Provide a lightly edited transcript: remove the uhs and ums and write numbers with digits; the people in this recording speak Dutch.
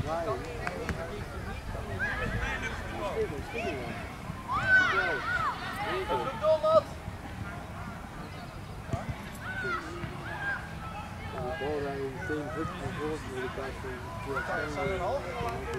Bal rijden meteen druk naar voren, maar de tijd van